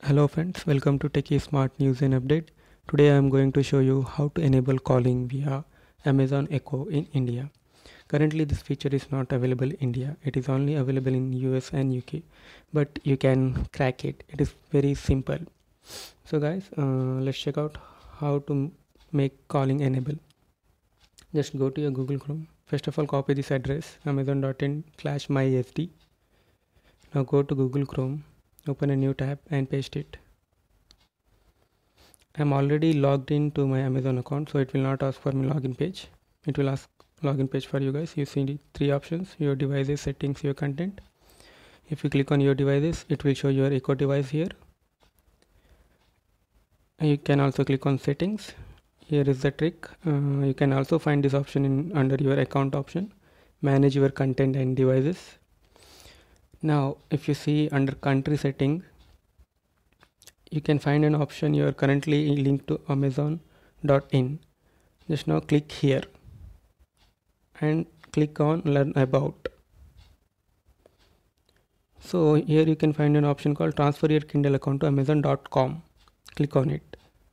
Hello friends, welcome to Techy Smart News and Update. Today I am going to show you how to enable calling via Amazon Echo in India. Currently this feature is not available in India. It is only available in US and UK, but you can crack it. It is very simple. So guys, let's check out how to make calling enable. Just go to your Google Chrome. First of all, copy this address amazon.in/mysd. Now go to Google Chrome, open a new tab and paste it. I'm already logged into my Amazon account, so it will not ask for my login page. It will ask login page for you guys. You see the three options: your devices, settings, your content. If you click on your devices, it will show your Echo device here. You can also click on settings. Here is the trick. You can also find this option under your account option, manage your content and devices. Now if you see under country setting, you can find an option you are currently linked to amazon.in. Just now click here and click on learn about. So here you can find an option called transfer your Kindle account to amazon.com. Click on it.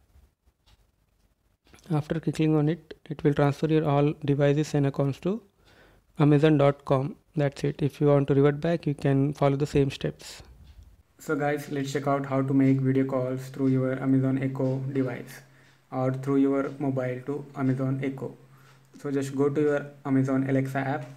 After clicking on it, it will transfer your all devices and accounts to amazon.com. That's it. If you want to revert back, you can follow the same steps. So guys, let's check out how to make video calls through your Amazon Echo device or through your mobile to Amazon Echo. So just go to your Amazon Alexa app.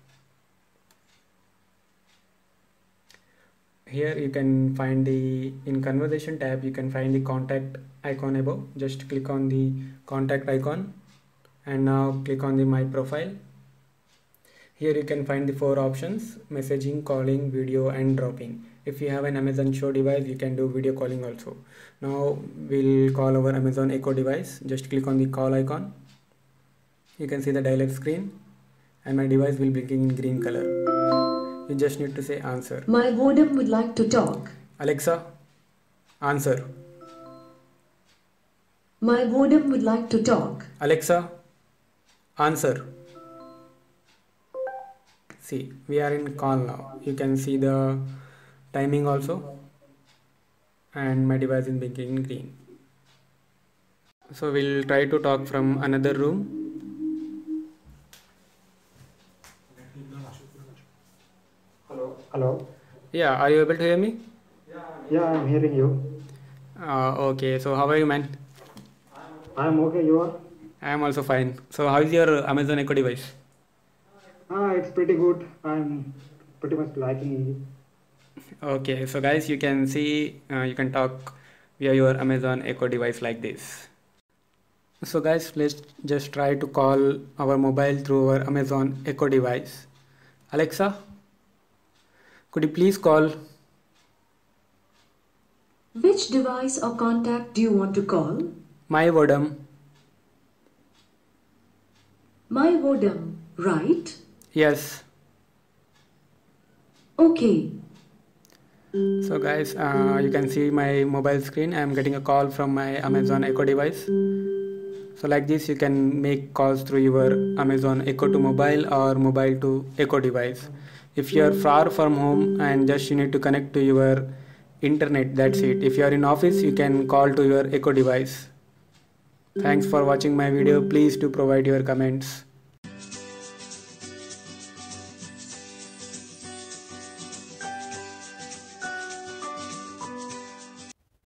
Here you can find in conversation tab, you can find the contact icon above. Just click on the contact icon and now click on the my profile. Here you can find the four options: messaging, calling, video and dropping. If you have an Amazon Show device, you can do video calling also. Now we'll call our Amazon Echo device. Just click on the call icon. You can see the dialog screen and my device will blinking in green color. You just need to say answer. My modem would like to talk. Alexa, answer. My modem would like to talk. Alexa, answer. See, we are in call now. You can see the timing also and my device is blinking in green. So we'll try to talk from another room. Hello. Yeah, are you able to hear me? Yeah, I'm hearing you. Okay, so how are you, man? I'm okay. You are? I am also fine. So how is your Amazon Echo device? It's pretty good. I'm pretty much liking it. Okay, so guys, you can see you can talk via your Amazon Echo device like this. So guys, let's just try to call our mobile through our Amazon Echo device. Alexa, could you please call? Which device or contact do you want to call? My modem. My modem, right? Yes. Okay. So guys, you can see my mobile screen. I am getting a call from my Amazon Echo device. So like this, you can make calls through your Amazon Echo to mobile or mobile to Echo device. If you are far from home and just you need to connect to your internet, that's it. If you are in office, you can call to your Echo device. Thanks for watching my video. Please do provide your comments.